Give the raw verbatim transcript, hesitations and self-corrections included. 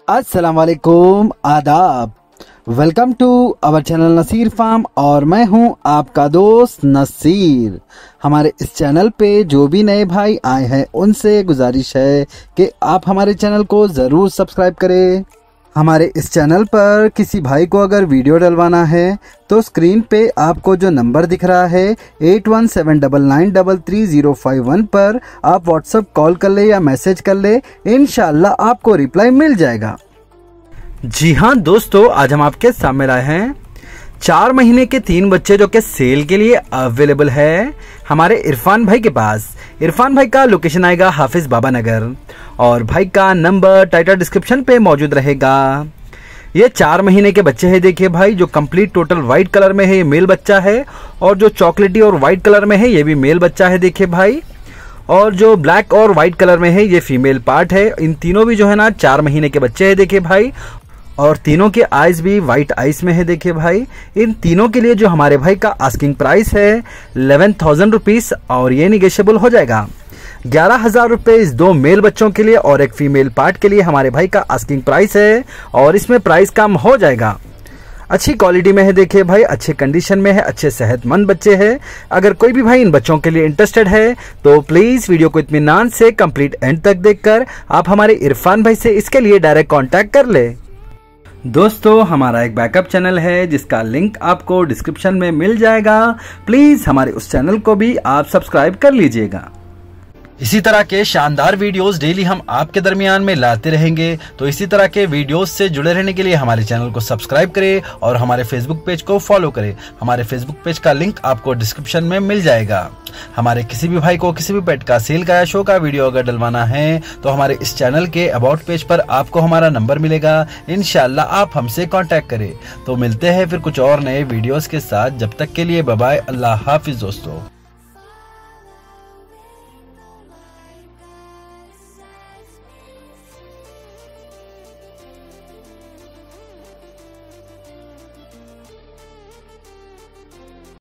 अस्सलाम वालेकुम, आदाब। Welcome to our channel Naseer Farm और मैं हूं आपका दोस्त नसीर। हमारे इस चैनल पे जो भी नए भाई आए हैं उनसे गुजारिश है कि आप हमारे चैनल को ज़रूर सब्सक्राइब करें। हमारे इस चैनल पर किसी भाई को अगर वीडियो डलवाना है तो स्क्रीन पे आपको जो नंबर दिख रहा है eight one seven double nine double three zero five one पर आप व्हाट्सएप कॉल कर ले या मैसेज कर ले, इंशाल्लाह आपको रिप्लाई मिल जाएगा। जी हाँ दोस्तों, आज हम आपके सामने लाए हैं चार महीने के तीन बच्चे जो कि सेल के लिए अवेलेबल है हमारे इरफान भाई के पास। इरफान भाई का लोकेशन आएगा हाफिज बाबा नगर और भाई का नंबर टाइटल डिस्क्रिप्शन पे मौजूद रहेगा। ये चार महीने के बच्चे हैं। देखिए भाई, जो कंप्लीट टोटल व्हाइट कलर में है ये मेल बच्चा है और जो चॉकलेटी और व्हाइट कलर में है ये भी मेल बच्चा है। देखिए भाई, और जो ब्लैक और व्हाइट कलर में है ये फीमेल पार्ट है। इन तीनों भी जो है ना चार महीने के बच्चे हैं। देखिए भाई, और तीनों के आइज भी वाइट आइज में है। देखिए भाई, इन तीनों के लिए जो हमारे भाई का आस्किंग प्राइस है इलेवन थाउजेंड रुपीज और ये निगेशियबल हो जाएगा। ग्यारह हजार रुपये इस दो मेल बच्चों के लिए और एक फीमेल पार्ट के लिए हमारे भाई का आस्किंग प्राइस है और इसमें प्राइस कम हो जाएगा। अच्छी क्वालिटी में है। देखिए भाई, अच्छे कंडीशन में है, अच्छे सेहतमंद बच्चे हैं। अगर कोई भी भाई इन बच्चों के लिए इंटरेस्टेड है तो प्लीज वीडियो को इत्मीनान से कंप्लीट एंड तक देखकर आप हमारे इरफान भाई से इसके लिए डायरेक्ट कांटेक्ट कर ले। दोस्तों, हमारा एक बैकअप चैनल है जिसका लिंक आपको डिस्क्रिप्शन में मिल जाएगा। प्लीज हमारे उस चैनल को भी आप सब्सक्राइब कर लीजिएगा। इसी तरह के शानदार वीडियोस डेली हम आपके दरमियान में लाते रहेंगे, तो इसी तरह के वीडियोस से जुड़े रहने के लिए हमारे चैनल को सब्सक्राइब करें और हमारे फेसबुक पेज को फॉलो करें। हमारे फेसबुक पेज का लिंक आपको डिस्क्रिप्शन में मिल जाएगा। हमारे किसी भी भाई को किसी भी पेट का सेल का या शो का वीडियो अगर डलवाना है तो हमारे इस चैनल के अबाउट पेज पर आपको हमारा नंबर मिलेगा। इंशाल्लाह आप हमसे कांटेक्ट करें। तो मिलते हैं फिर कुछ और नए वीडियोस के साथ। जब तक के लिए बाय बाय, अल्लाह हाफिज दोस्तों।